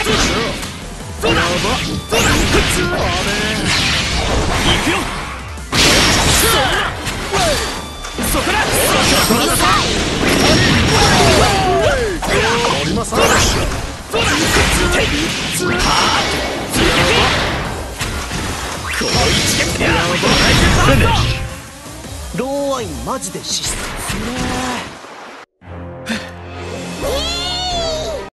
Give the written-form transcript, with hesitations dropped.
そうだ。行くよ。そこだ。 ローワインマジで失踪。